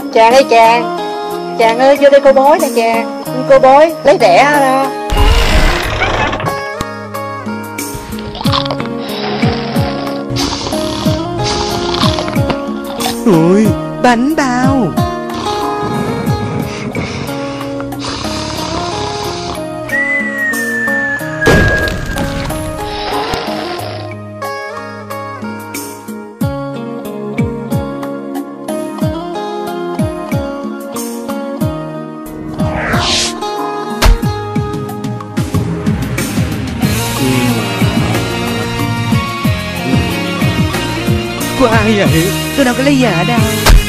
Chàng ơi chàng, chàng ơi vô đây cô bói nè chàng, cô bói lấy đẻ đó. Ui, bánh bao. Của ai vậy? Tôi đâu có lấy vợ đâu.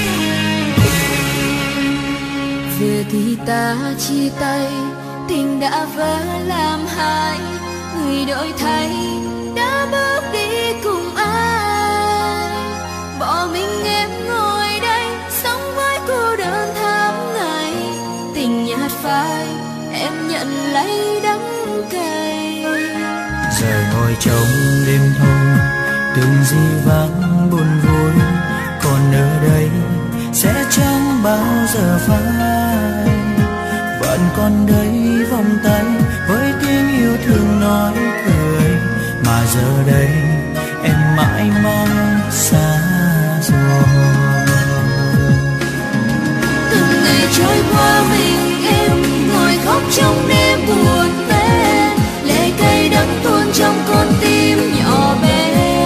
Giờ thì ta chia tay, tình đã vỡ làm hai, người đổi thay đã bước đi cùng ai. Bỏ mình em ngồi đây sống với cô đơn tháng ngày, tình nhạt phai em nhận lấy đắng cay. Giờ ngồi trong đêm thâu từng gì vắng buồn vui, còn ở đây sẽ chẳng bao giờ phai. Vẫn còn đây vòng tay với tiếng yêu thương nói cười, mà giờ đây em mãi mãi xa rồi. Từng ngày trôi qua mình em ngồi khóc trong đêm buồn bã, lệ cay đắng tuôn trong con tim nhỏ bé.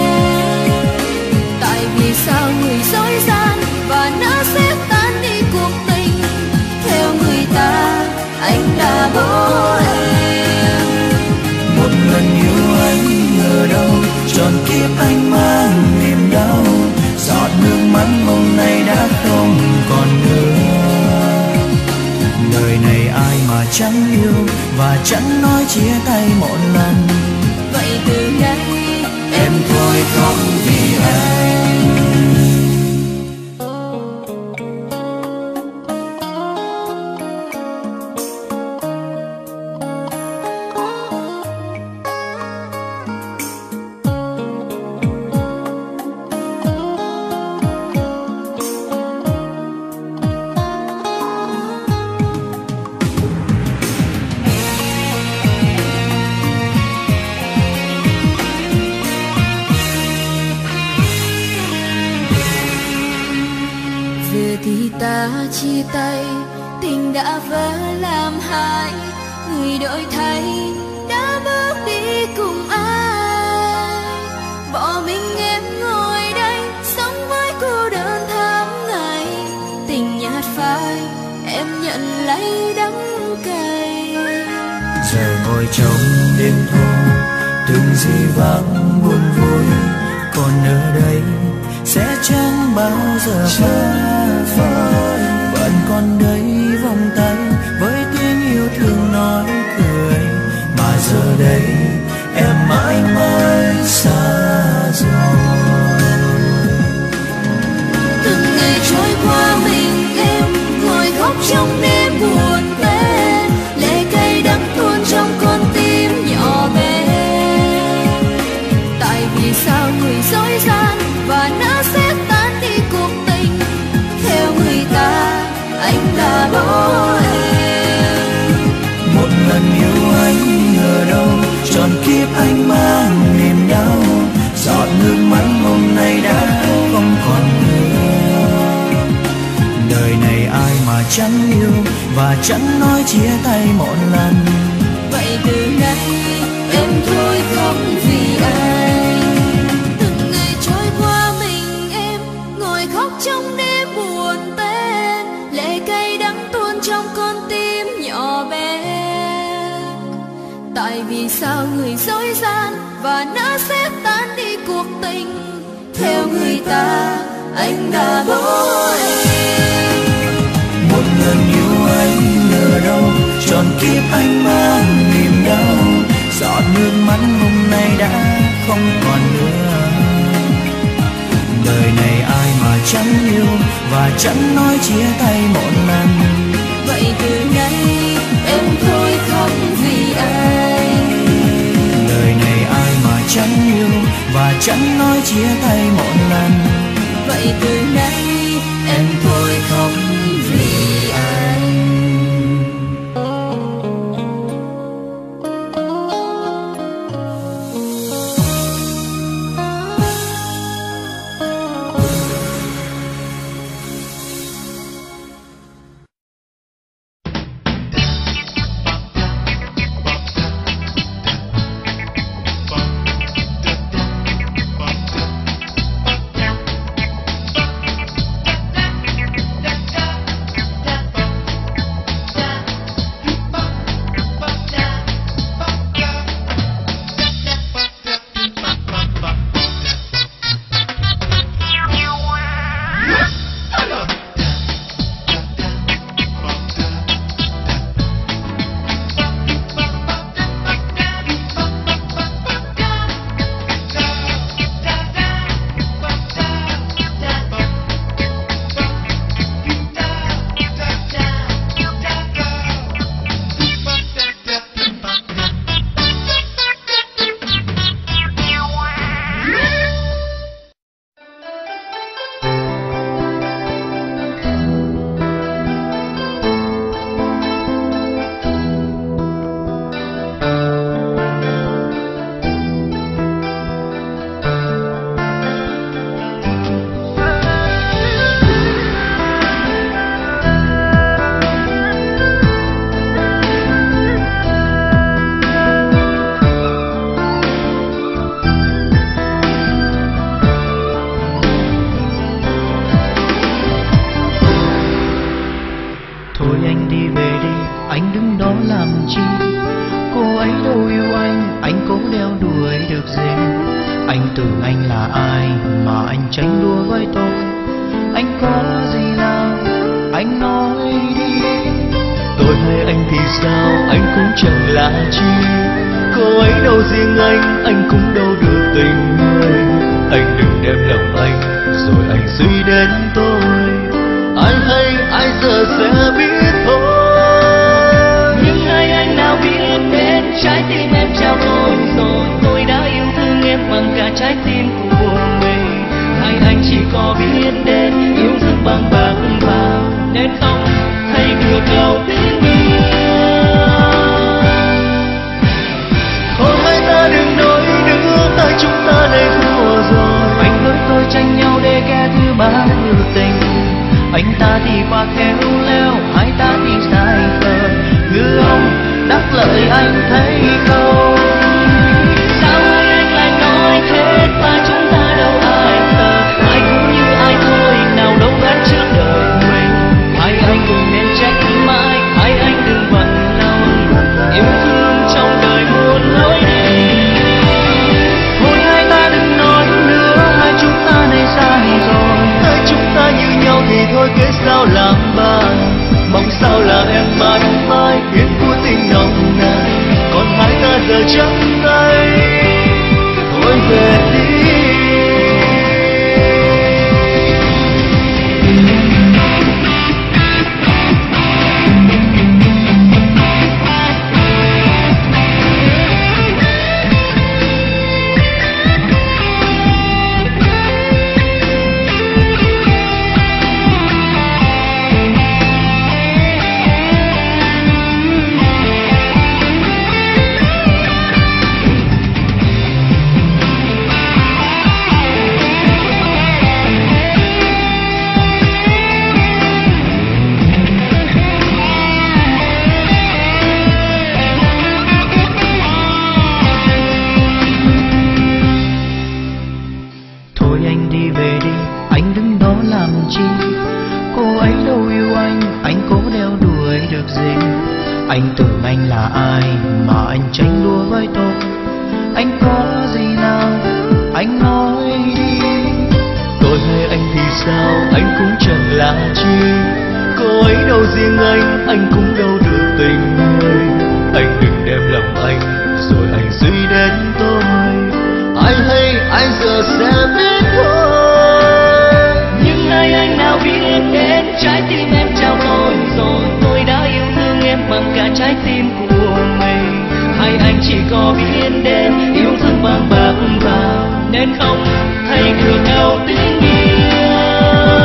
Sao người dối gian và nó sẽ tan đi cuộc tình, theo người ta anh đã bỏ em. Một lần yêu anh ở đâu, trọn kiếp anh mang niềm đau, giọt nước mắt hôm nay đã không còn nữa. Đời này ai mà chẳng yêu và chẳng nói chia tay một lần, vậy từ nay em thôi khóc vì anh. ta chia tay, tình đã vỡ làm hai, người đổi thay đã bước đi cùng ai. Bỏ mình em ngồi đây sống với cô đơn tháng ngày, tình nhạt phai em nhận lấy đắng cay. Giờ ngồi trong đêm thâu từng gì vắng buồn vui, còn ở đây sẽ chẳng bao giờ phai. Vẫn còn đây vòng tay với tiếng yêu thương nói cười, mà giờ đây em mãi mãi xa rồi. Từng ngày trôi qua mình em ngồi khóc trong đêm buồn bã, lệ cay đắng tuôn trong con tim nhỏ bé. Tại vì sao người dối gian và nó sẽ tan đi cuộc tình, theo người ta anh đã bỏ em. Một lần yêu anh ở đâu, trọn kiếp anh mang niềm đau, giọt nước mắt hôm nay đã không còn nữa. Đời này ai mà chẳng yêu và chẳng nói chia tay một lần, vậy từ nay em thôi không vì anh. Từng ngày trôi qua mình em ngồi khóc trong đêm buồn bã, lệ cay đắng tuôn trong con tim nhỏ bé. Tại vì sao người dối gian và nó sẽ tan đi cuộc tình, theo người ta anh đã bỏ em. một lần yêu anh ở đâu, trọn kiếp anh mang niềm đau, giọt nước mắt hôm nay đã không còn nữa. Đời này ai mà chẳng yêu và chẳng nói chia tay một lần, vậy từ nay em thôi không vì anh. Đời này ai mà chẳng yêu và chẳng nói chia tay một lần, vậy từ nay em thôi không anh tranh đua với tôi. Anh có gì nào anh nói đi. Tôi hay anh thì sao, anh cũng chẳng là chi. Cô ấy đâu riêng anh cũng đâu được tình người. Anh đừng đem lòng anh, rồi anh suy đến tôi. Ai hay ai giờ sẽ biết thôi. Nhưng ai anh nào biết đến trái tim em trao tôi rồi. Tôi đã yêu thương em bằng cả trái tim của mình. Hay anh chỉ có biết đến yêu thương bằng bạc vàng, nên không thấy được đâu tiếng yêu. Thôi hai ta đừng nói nữa, tại chúng ta đây thua rồi. Anh với tôi tranh nhau để kẻ thứ ba yêu tình. Anh ta thì qua khéo léo, hai ta thì sai phờ. Ngư ông đắc lợi anh thấy không? Sao hai anh lại nói thế và chúng ta đâu ai ngờ. Ai cũng như ai thôi, nào đâu gắn trước đời mình. Hai anh đừng nên trách mãi, hai anh đừng bận lòng. Yêu thương trong đời muôn lối đi. Thôi hai ta đừng nói nữa, hai chúng ta này sai rồi. Hai chúng ta như nhau thì thôi kế sao làm bạn. Mong sao là em mãi mãi biết của tình nồng nàn. Còn hai ta giờ chẳng thấy. Thôi về đi. Anh tưởng anh là ai mà anh tranh đua với tôi. Anh có gì nào anh nói đi. Tôi hay anh thì sao, anh cũng chẳng là chi. Cô ấy đâu riêng anh cũng đâu được tình người. Anh đừng đem lòng anh, rồi anh suy đến tôi. Ai hay ai giờ sẽ biết thôi. Nhưng ai anh nào biết đến trái tim em trao tôi rồi. Tôi đã yêu thương em bằng cả trái tim của mình. Hay anh chỉ có biết đến yêu thương bằng bạc vàng, nên không thấy được đâu tiếng yêu.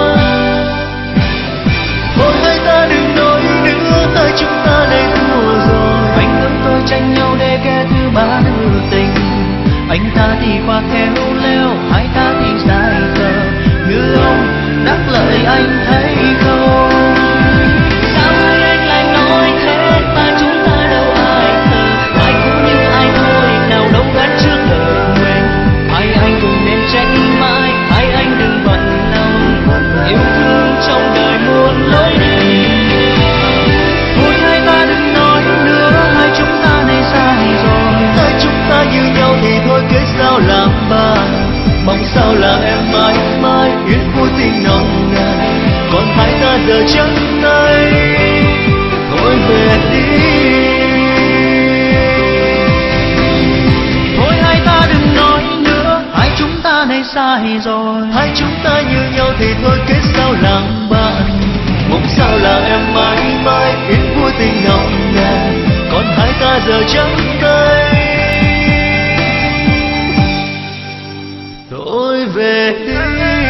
Thôi hai ta đừng nói nữa, tại chúng ta đây thua rồi. Anh với tôi tranh nhau để kẻ thứ ba đưa tình. Anh ta thì qua khéo léo, hai ta thì sai phờ. Ngư ông đắc lợi anh thấy không? Sao hai anh lại nói thế mà chúng ta đâu ai ngờ. Ai cũng như ai thôi, nào đâu gắn trước đời mình. Hai anh đừng nên trách mãi, hai anh đừng bận lòng. Yêu thương trong đời muôn lối đi. Thôi hai ta đừng nói nữa, hai chúng ta này sai rồi. Hai chúng ta như nhau thì thôi kế sao làm bạn. Mong sao là em mãi mãi biết của tình nồng nàn. Còn hai ta giờ chẳng thấy. Thôi về đi. Thôi hai ta đừng nói nữa, hai chúng ta này sai rồi. Hai chúng ta như nhau thì thôi kế sao làm bạn. Mong sao là em mãi mãi biết của tình nồng nàn. Còn hai ta giờ chẳng thấy. Thôi về đi.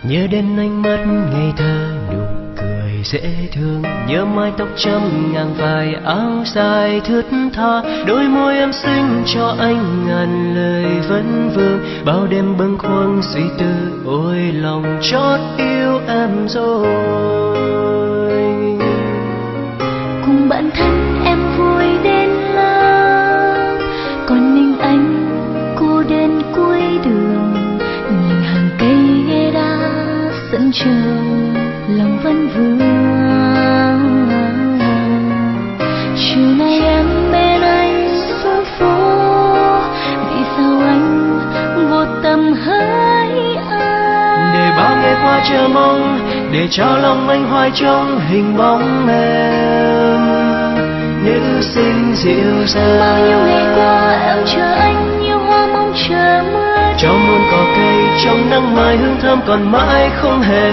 Nhớ đến ánh mắt ngây thơ, nụ cười dễ thương, nhớ mái tóc châm ngang vai, áo dài thướt tha, đôi môi em xinh cho anh ngàn lời vấn vương. Bao đêm bâng khuâng suy tư, ôi lòng chót yêu em rồi. Cùng bạn thân em vui đến lắm, còn mình anh cô đơn cuối đường, nhìn hàng cây ghé đá sân trường lòng vẫn vương. Chiều nay em bên anh xuống phố, vì sao anh vô tâm hỡi anh? Để bao ngày qua chờ mong, để cho lòng anh hoài trong hình bóng em, nữ xinh dịu dàng. Bao nhiêu ngày qua em chờ anh, như hoa mong chờ mưa. Cho muôn cỏ cây trong nắng mai hương thơm còn mãi không hề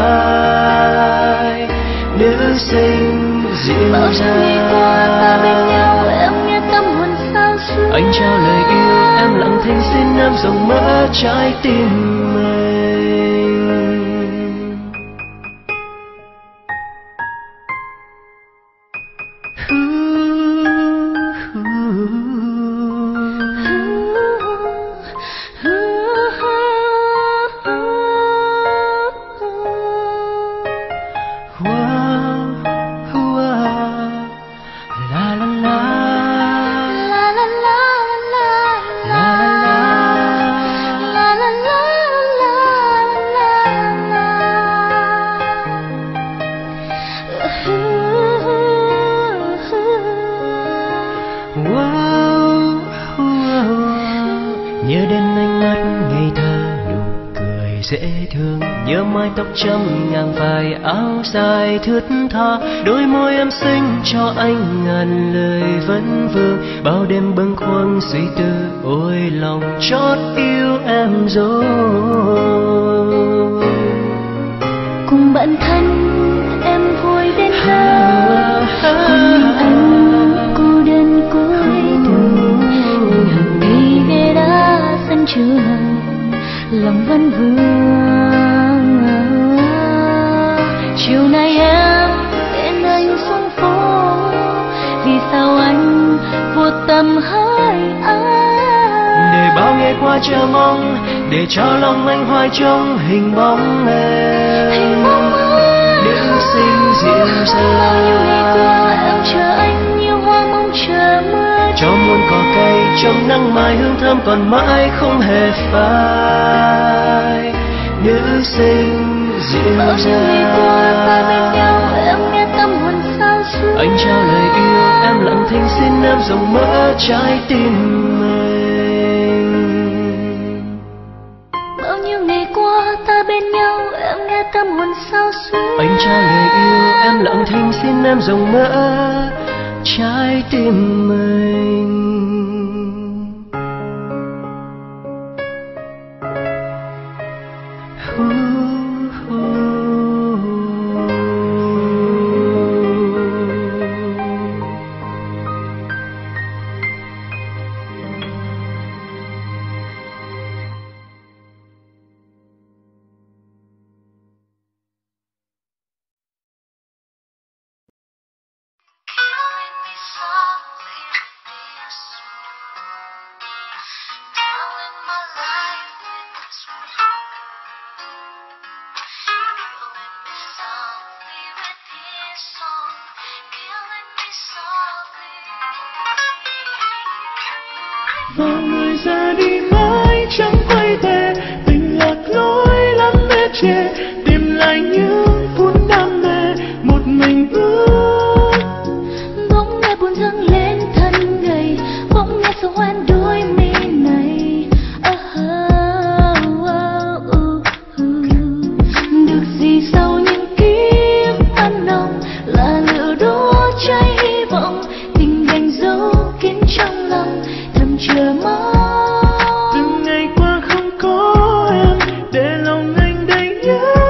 phai, nữ xinh dịu dàng. Bao nhiêu ngày qua ta bên nhau, em nghe tâm hồn sao xuyến. Anh trao lời yêu, em lặng thinh xin em rộng mở trái tim mình. Nhớ đến ánh mắt ngây thơ, nụ cười dễ thương, nhớ mái tóc châm ngang vai, áo dài thướt tha, đôi môi em xinh cho anh ngàn lời vấn vương. Bao đêm bâng khuâng suy tư, ôi lòng chót yêu em rồi. Cùng bạn thân em vui đến lắm, còn mình anh cô đơn cuối đường, nhìn hàng cây ghé đá sân trường lòng vẫn vương. Chiều nay em bên anh xuống phố, vì sao anh vô tâm hỡi anh? Để bao ngày qua chờ mong, để cho lòng anh hoài trong hình bóng em, nữ xinh dịu dàng. Bao nhiêu ngày qua em chờ anh, như hoa mong chờ mưa. Cho muôn cỏ cây trong nắng mai hương thơm còn mãi không hề phai, nữ xinh dịu dàng. Bao nhiêu ngày qua ta bên nhau, em nghe tâm hồn sao xuyến. Anh trao lời yêu, em lặng thinh xin em rộng mở trái tim mình. Bao nhiêu ngày qua ta bên nhau, em nghe tâm hồn sao xuyến. Anh trao lời yêu, em lặng thinh xin em rộng mở trái tim mình. Và người ra đi mãi chẳng quay về, tình lạc lối lắm mê chê, tìm lại những phút đam mê một mình bước. Bỗng nghe buồn dâng lên thân gầy, bỗng nghe sầu hoen đôi mi này. Được gì sau những kiếp ăn nồng, là lửa đốt cháy hy vọng, tình đành dấu kín trong lòng thầm chờ mong. Từng ngày qua không có em, để lòng anh đầy nhớ.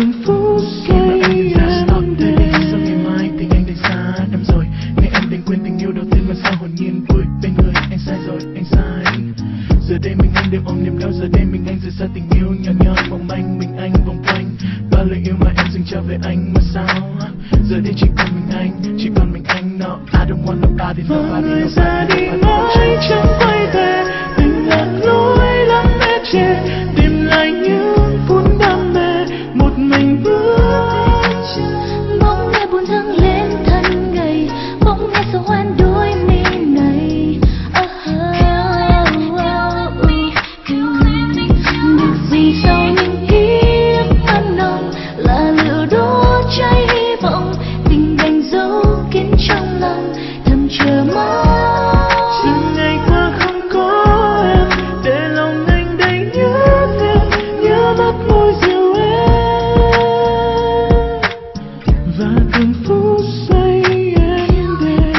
từng phút giây em đến. Sau ngày mai tình anh đã xa năm rồi, ngày em đành quên tình yêu đầu tiên mà sao hồn nhiên vui bên người. Anh sai rồi, anh sai. Giờ đây mình anh đều ôm niềm đau, giờ đây mình anh rời xa tình yêu nhỏ nhoi mong manh. Mình anh vòng quanh bao lời yêu mà em dành cho về anh mà sao. Giờ đây chỉ còn mình anh, chỉ còn mình anh. No, I don't want nobody, nobody, nobody, ra đi nobody. mãi chẳng quay về, tình lạc lối lắm mê chê, tìm lại những phút đam mê một mình bước. Bóng nghe buồn thăng lên thân gầy, bóng nghe sầu hoan đôi mi này. Được gì sau những kiếp ăn nồng, là lửa đốt cháy hy vọng, tình đành giấu kín trong lòng thầm chờ mong. Từng ngày qua không có em, để lòng anh đầy nhớ thêm, nhớ mắt môi dịu em và từng phút giây em đến.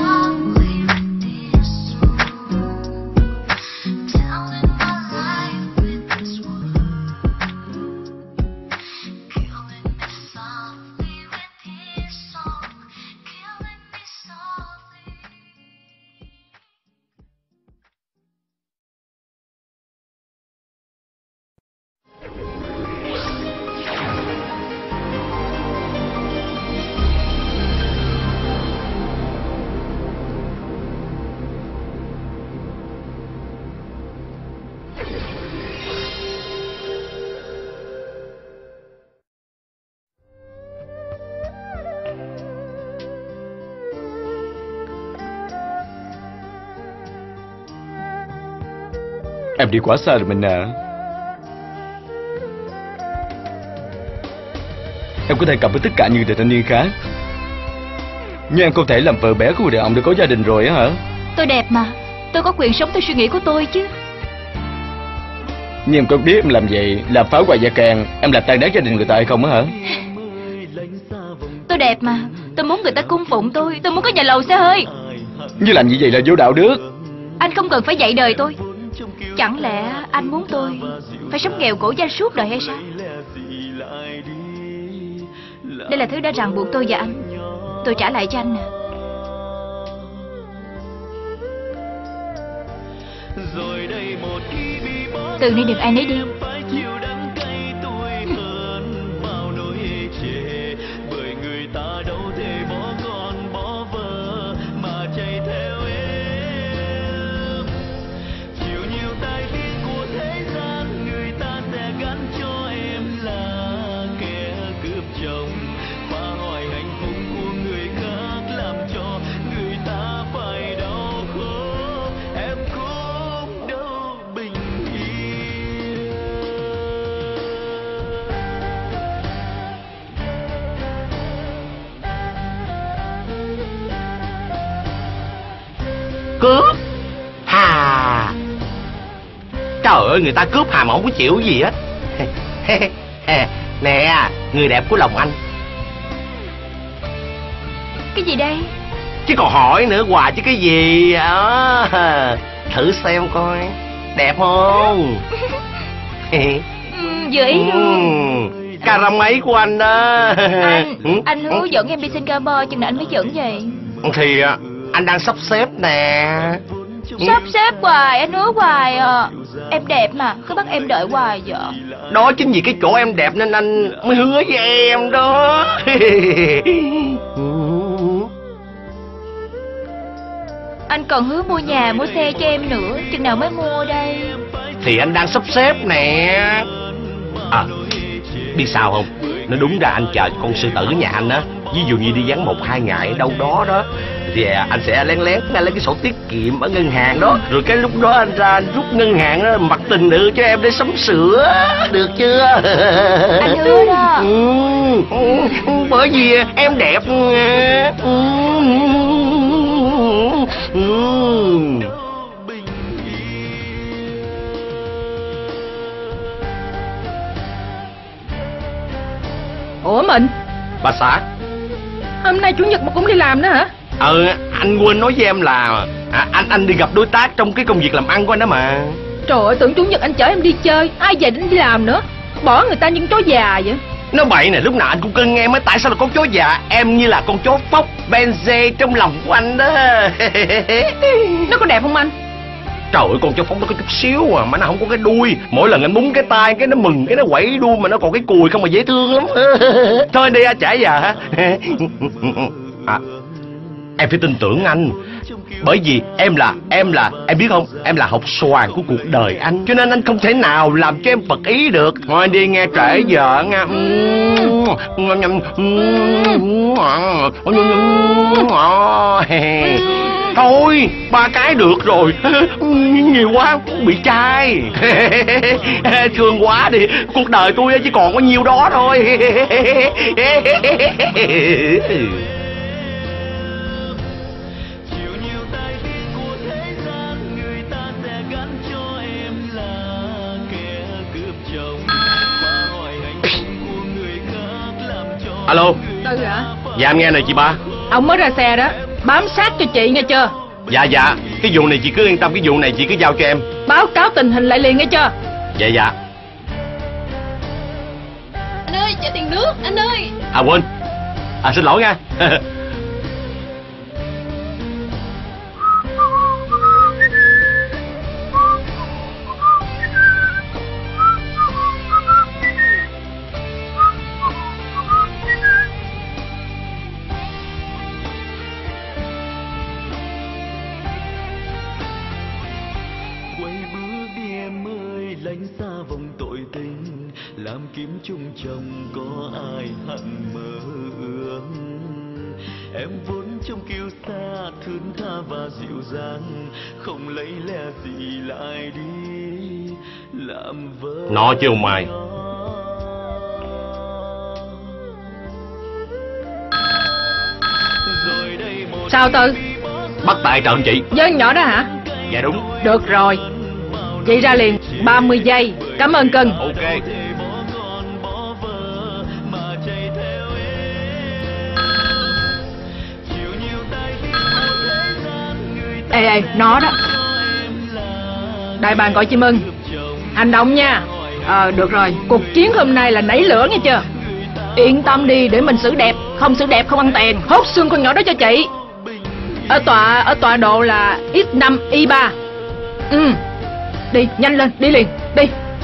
Em đi quá xa rồi mình à. Em có thể cặp với tất cả những người thanh niên khác, nhưng em không thể làm vợ bé của người đàn ông đã có gia đình rồi á hả? Tôi đẹp mà, tôi có quyền sống theo suy nghĩ của tôi chứ. Nhưng em có biết em làm vậy là phá hoại gia can, em làm tan nát gia đình người ta hay không á hả? Tôi đẹp mà, tôi muốn người ta cung phụng tôi muốn có nhà lầu xe hơi. Như làm như vậy là vô đạo đức. Anh không cần phải dạy đời tôi. Chẳng lẽ anh muốn tôi phải sống nghèo khổ danh suốt đời hay sao? Đây là thứ đã ràng buộc tôi và anh. Tôi trả lại cho anh nè. Từ nay đừng ai nấy đi. Cướp hà. Trời ơi, người ta cướp hà mà không có chịu gì hết. Nè, người đẹp của lòng anh. Cái gì đây? Chứ còn hỏi nữa hoài chứ cái gì đó. Thử xem coi đẹp không. Vừa ý luôn. Cà răm ấy của anh đó. Anh hứa dẫn em đi Singapore, chừng nào anh mới dẫn vậy? Thì anh đang sắp xếp nè. Sắp xếp hoài, anh hứa hoài à. Em đẹp mà, cứ bắt em đợi hoài vậy. Đó chính vì cái chỗ em đẹp nên anh mới hứa với em đó. Anh còn hứa mua nhà, mua xe cho em nữa, chừng nào mới mua đây? Thì anh đang sắp xếp nè. À, biết sao không? Nó đúng ra anh chờ con sư tử nhà anh á. Ví dụ như đi vắng 1-2 ngày đâu đó đó, thì anh sẽ lén lén lấy cái sổ tiết kiệm ở ngân hàng đó. Rồi cái lúc đó anh ra anh rút ngân hàng đó, mặc tình được cho em để sắm sửa. Được chưa? Anh hứa đó. Bởi vì em đẹp. Ủa mình? Bà xã, Hôm nay chủ nhật mà cũng đi làm nữa hả? Anh quên nói với em là anh đi gặp đối tác trong cái công việc làm ăn của anh đó mà. Trời ơi, tưởng chủ nhật anh chở em đi chơi, ai về đến đi làm nữa. Bỏ người ta như chó già vậy. Nó bậy nè, lúc nào anh cũng cưng em á. Tại sao là con chó già? Em như là con chó phốc Benze trong lòng của anh đó. Nó có đẹp không anh? Trời ơi, con chó phốc nó có chút xíu mà nó không có cái đuôi. Mỗi lần anh búng cái tay cái nó mừng, cái nó quẩy đuôi mà nó còn cái cùi không mà dễ thương lắm. Thôi đi anh trễ giờ hả? Em phải tin tưởng anh. Bởi vì em em biết không, em là học xoàn của cuộc đời anh, cho nên anh không thể nào làm cho em phật ý được. Thôi đi nghe, trễ giờ nha. Thôi 3 cái được rồi, nhiều quá bị chai. Thương quá đi, cuộc đời tôi chỉ còn có nhiêu đó thôi. Alo. Tư hả? Dạ em nghe này chị ba. Ông mới ra xe đó, bám sát cho chị nghe chưa? Dạ, cái vụ này chị cứ yên tâm, cái vụ này chị cứ giao cho em. Báo cáo tình hình lại liền nghe chưa? Dạ. Anh ơi, cho tiền nước, anh ơi. Quên. Xin lỗi nha. làm kiếm chung chồng có ai hận mơ ước. Em vốn trong kiêu sa thướn tha và dịu dàng, không lấy lẽ gì lại đi làm vợ nó chứ ông Mai. Sao Tư? Bắt tại trận chị. Với con nhỏ đó hả? Dạ đúng. Được rồi, chị ra liền 30 giây. Cảm ơn cưng. Ok. Ê, nó đó. Đại bàng gọi chim ưng. Hành động nha. Được rồi, cuộc chiến hôm nay là nảy lửa nghe chưa? Yên tâm đi, để mình xử đẹp. Không xử đẹp không ăn tiền. Hốt xương con nhỏ đó cho chị. Ở tọa độ là X5 Y3. Đi, nhanh lên, đi liền, đi.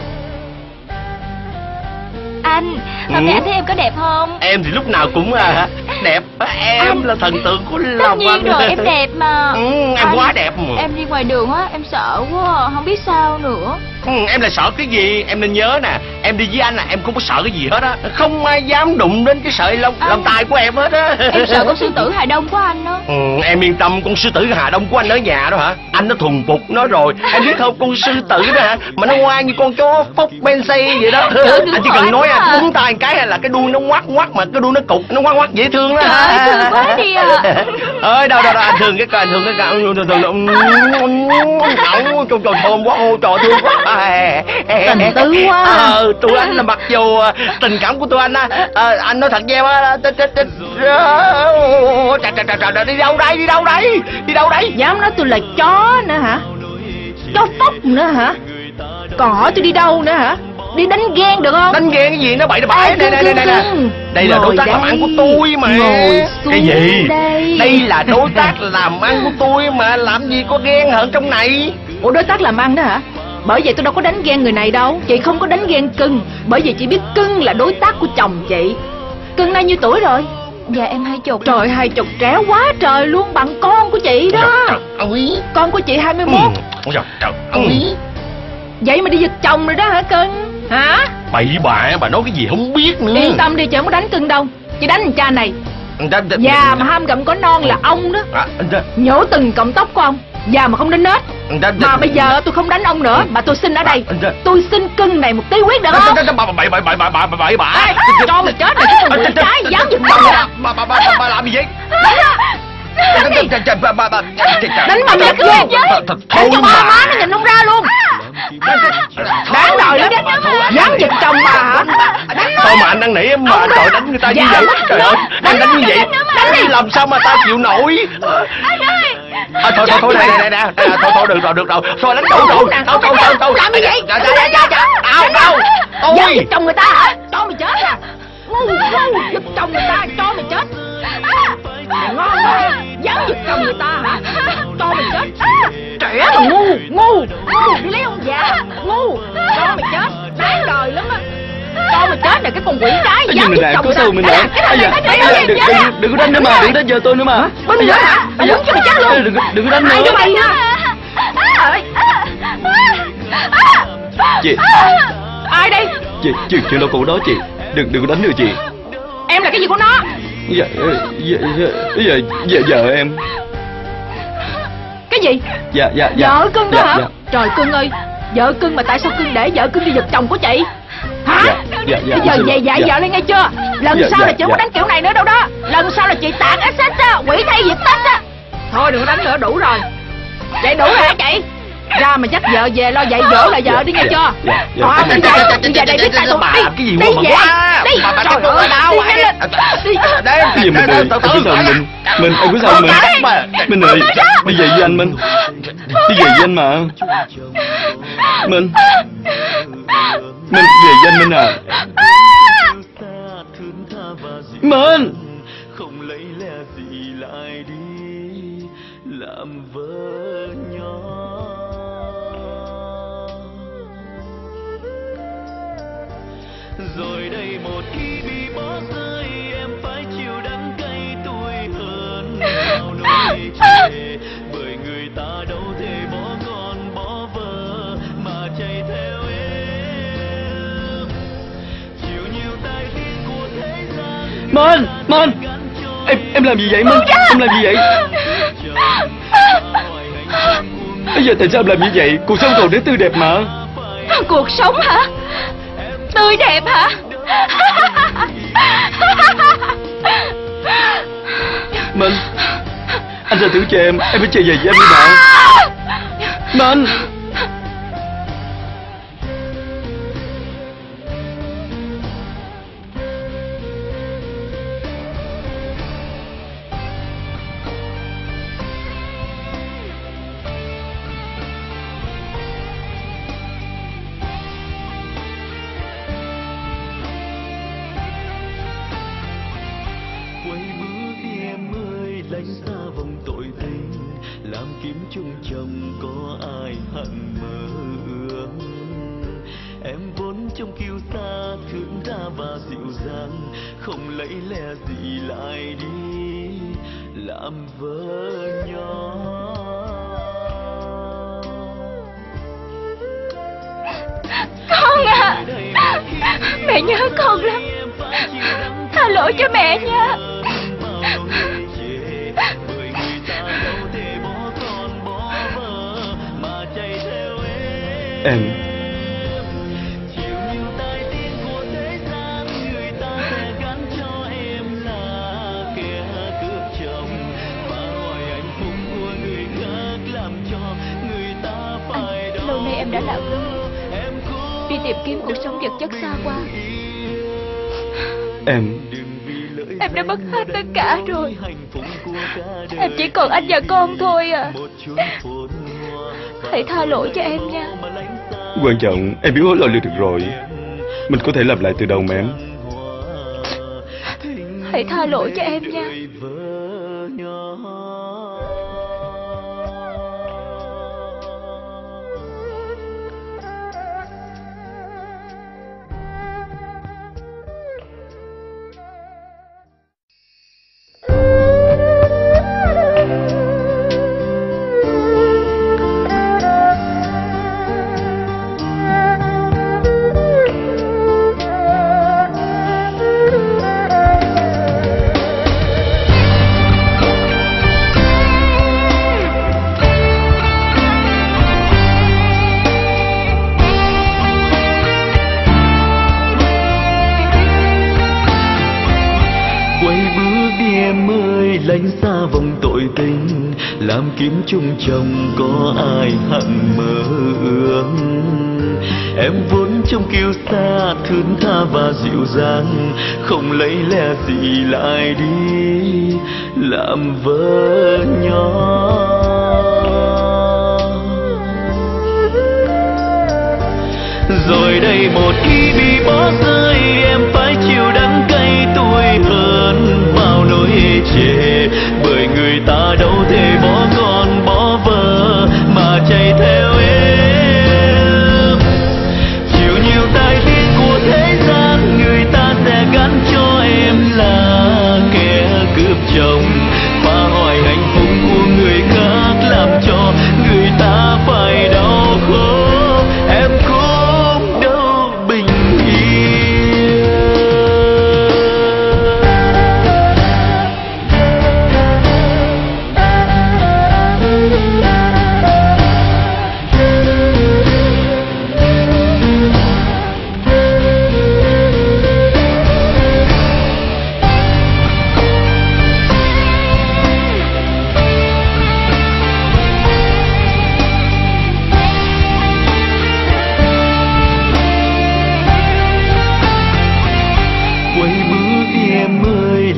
Anh, hôm nay anh thấy em có đẹp không? Em thì lúc nào cũng đẹp. Em anh là thần tượng của lòng anh. Tất nhiên rồi, em đẹp mà. Em anh, quá đẹp mà. Em đi ngoài đường á, em sợ quá, không biết sao nữa. Em là sợ cái gì? Em nên nhớ nè, em đi với anh em không có sợ cái gì hết á. Không ai dám đụng đến cái sợi lông tai của em hết á. Em sợ con sư tử Hà Đông của anh đó. Em yên tâm, con sư tử Hà Đông của anh ở nhà đó hả? Anh nó thuần phục nó rồi. Em biết không, con sư tử đó hả, mà nó ngoan như con chó phốc Benzi vậy đó. Anh chỉ cần nói búng tay cái là cái đuôi nó ngoắc ngoắc, mà cái đuôi nó cục, nó ngoắc ngoắc dễ thương đó. Trời ơi, thương quá đi à. Ơi đâu anh thương cái coi, anh thương cái coi. Trời thơm quá, trời thương quá. Tình tứ quá. Tụi anh là mặc dù tình cảm của tụi anh anh nói thật với em á, đi đâu đây? Dám nói tôi là chó nữa hả? Chó phốc nữa hả? Còn hỏi tôi đi đâu nữa hả? Đi đánh ghen được không? Đánh ghen cái gì, nó bậy nó bãi. Nè đây là đối tác làm ăn của tôi mà. Cái gì đây là đối tác làm ăn của tôi mà, làm gì có ghen hận trong này. Ủa, đối tác làm ăn đó hả? Bởi vậy tôi đâu có đánh ghen người này đâu. Chị không có đánh ghen Cưng, bởi vì chị biết Cưng là đối tác của chồng chị. Cưng nay nhiêu tuổi rồi? Dạ em 20. Trời, 20 tréo quá trời luôn, bằng con của chị đó. Con của chị 21. Vậy mà đi giật chồng rồi đó hả Cưng? Hả? Bậy bạ, bà nói cái gì không biết nữa. Yên tâm đi, chị không có đánh Cưng đâu. Chị đánh thằng cha này. Già mà ham gặm có non là ông đó. Nhổ từng cọng tóc của ông. Già mà không đến nết. Mà bây giờ tôi không đánh ông nữa, mà tôi xin ở đây. Tôi xin Cưng này một tí huyết được không? Bậy bạ. Cho mày chết rồi, cái trái dám giật chồng. Bà làm gì vậy? Đánh mà mẹ ghê chứ. Đánh cho ba má nó nhìn không ra luôn. Đáng đời lắm. Dám giật chồng bà hả? Thôi mà anh năn nỉ em mà trời đánh người ta như vậy. Trời ơi, anh đánh như vậy làm sao mà ta chịu nổi. Thôi nè, thôi được rồi. Thôi đánh đủ rồi. Đâu. Làm gì vậy? Đâu. Dám giật chồng người ta hả? Cho mày chết à? Ngu, giật chồng người ta cho mày chết. Mày ngon quá, dám giật chồng người ta hả? Cho mày chết. Trẻ mà ngu, đi lấy ông già, ngu, cho mày chết, đáng đời lắm á. Cho mày chết này cái con quỷ cái dám giật chồng người ta. Mình đừng có đánh nữa mà, đừng đánh giờ tôi nữa mà. Binh nữa hả? Mày muốn cho mày chết luôn. Đừng có đánh nữa. Ai cho mày nữa? Chị. Ai đây? Chị đâu có đó chị. Đừng có đánh nữa chị. Em là cái gì của nó? Vợ em. Cái gì? Dạ. Vợ cưng đó hả? Trời cưng ơi, vợ cưng mà tại sao cưng để vợ cưng đi giật chồng của chị? Hả? Bây giờ về dạy vợ lên nghe chưa? Lần sau là chị không có đánh kiểu này nữa đâu đó. Lần sau là chị tạt axit á, quỷ thay diệt tích á. Thôi đừng có đánh nữa, đủ rồi. Chị đủ rồi hả chị? Ra mà dắt vợ về lo dạy dỗ là vợ đi nghe chưa? Đi về đây biết tay tôi. Cái gì đi mà về. quá. Đi. Trời ơi, đau quá. Đi. Cái gì mình ơi, em có sao mình em có sao mình ơi, đi về với anh Minh. Đi về với anh mà. Minh về với anh Minh à. Minh. Không lấy lẽ gì lại đi làm vợ nhỏ. Rồi đây một khi bị bỏ rơi, em phải chịu đắng cay tuổi hơn bao nỗi chê. Bởi người ta đâu thể bỏ con bỏ vợ mà chạy theo em. Chịu nhiều tai tiếng của thế gian. Minh em làm gì vậy Minh? Em làm gì vậy? Bây giờ tại sao em làm như vậy? Cuộc sống còn đến tươi đẹp mà. Cuộc sống hả? Tươi đẹp hả? Minh, anh ra thử cho em phải chạy về với anh đi bạn. Minh. chung chồng có ai hận mơ ước. Em vốn trong kiêu sa thướt tha và dịu dàng, không lấy lẽ gì lại đi làm vợ nhỏ. Con à, mẹ nhớ con lắm, tha lỗi cho mẹ nha. Em lâu nay em đã làm đúng, đi tìm kiếm cuộc sống vật chất xa hoa. Em đã mất hết tất cả rồi. Em chỉ còn anh và con thôi à. Hãy tha lỗi cho em nha. Quan trọng em biết hối lỗi được rồi. Mình có thể làm lại từ đầu mà em. Hãy tha lỗi cho em nha. Lánh xa vòng tội tình, làm kiếm chung chồng có ai hận mơ ước. Em vốn trong kiêu sa thướt tha và dịu dàng, không lấy lẽ gì lại đi làm vợ nhỏ. Rồi đây một khi bị bỏ rơi, em phải chịu đắng cay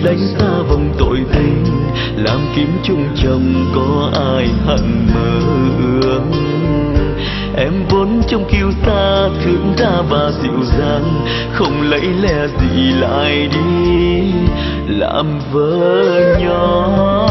đánh xa vòng tội tình, làm kiếm chung chồng có ai hận mơ ước. Em vốn trong kiêu sa thương ta và dịu dàng, không lấy lẽ gì lại đi làm vợ nhỏ.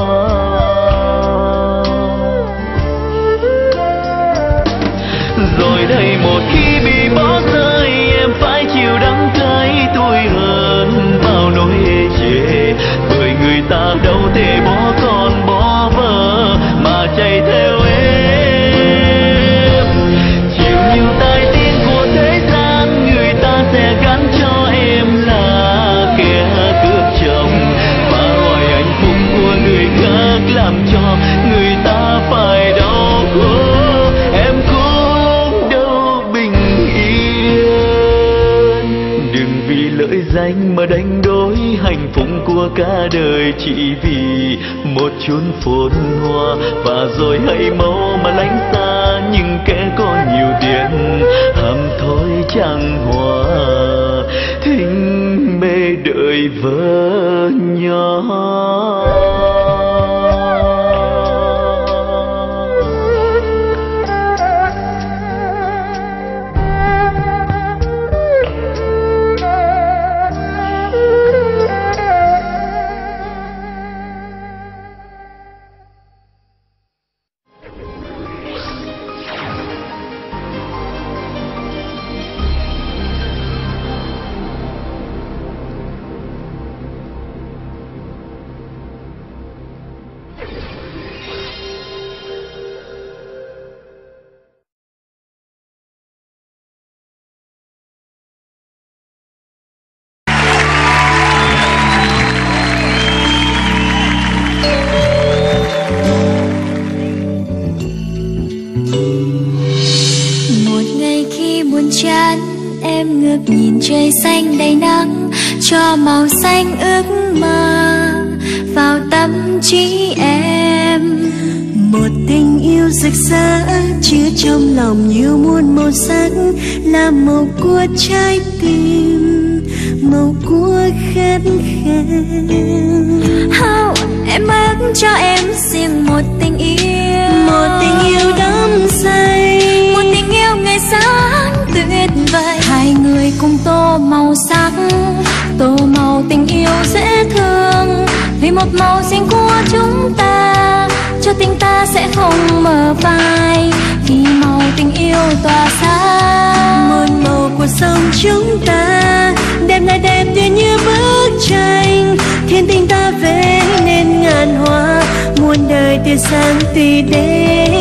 Rồi đây một khi bị bỏ rơi, em phải chịu đắng cay tôi hơn bao nỗi ê chề, bởi người ta đâu thể bỏ con bỏ vợ mà chạy theo em. Chịu nhiều tai tiếng của thế gian, người ta sẽ gắn cho em là kẻ cướp chồng, và gọi hạnh phúc của người khác làm cho người ta phải đau khổ. Em cũng đâu bình yên, đừng vì lợi danh mà đánh đổi hạnh phúc của cả đời chỉ vì một chốn phồn hoa. Và rồi hãy mau mà lánh xa những kẻ có nhiều tiền, ham thôi chẳng hòa thinh mê đợi vợ nhỏ. Nhìn trời xanh đầy nắng, cho màu xanh ước mơ vào tâm trí em. Một tình yêu rực rỡ chứa trong lòng nhiều muôn màu sắc, là màu của trái tim, màu của khát khao. Em ước cho em riêng một tình yêu, một tình yêu đắm say, một tình yêu ngày sáng tuyệt vời. Hai người cùng tô màu sắc, tô màu tình yêu dễ thương, vì một màu riêng của chúng ta, cho tình ta sẽ không mờ phai khi màu tình yêu tỏa sáng. Một màu của sông chúng ta, đẹp lại đẹp tuyệt như bức tranh, thiên tình ta vẽ nên ngàn hoa, muôn đời tươi sáng tươi đẹp.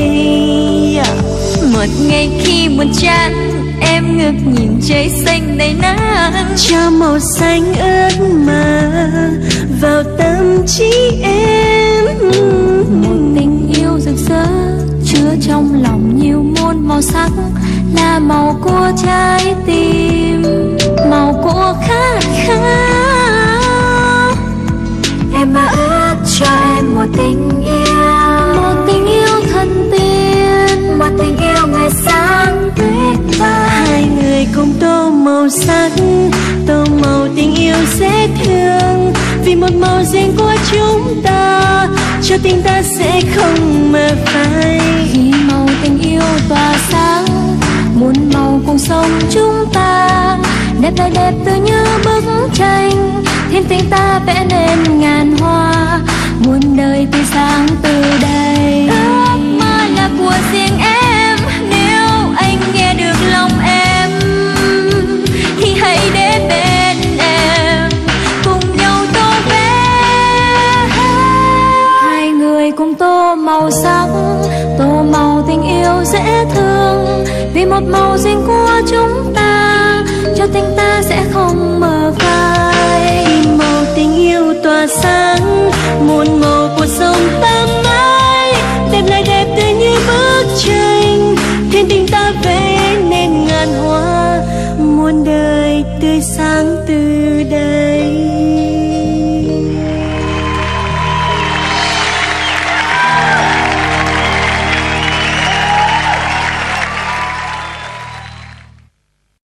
Một ngày khi buồn chán, em ngước nhìn trời xanh đầy nắng, cho màu xanh ước mơ vào tâm trí em. Một tình yêu rực rỡ chứa trong lòng nhiều muôn màu sắc, là màu của trái tim, màu của khát khao. Em mơ ước cho em một tình yêu, một tình yêu thần tiên, một tình yêu ngày sáng tuyệt vời. Hai người cùng tô màu sắc, tô màu tình yêu dễ thương, vì một màu riêng của chúng ta, cho tình ta sẽ không mờ phai khi màu tình yêu tỏa sáng. Muôn màu cùng sông chúng ta, đẹp lại đẹp tươi như bức tranh, thiên tình ta vẽ nên ngàn hoa, muôn đời tươi sáng từ đây. Ước mơ là của riêng em, nếu anh nghe được lòng em thì hãy đến bên em cùng nhau tô vẽ. Hai người cùng tô màu sắc, tô màu tình yêu dễ thương, vì một màu riêng của chúng ta, cho tình ta sẽ không mờ phai. Màu tình yêu tỏa sáng, muôn màu của sông ta mãi, đẹp lại đẹp tươi như bức tranh, thiên tình ta vẽ nên ngàn hoa, muôn đời tươi sáng tươi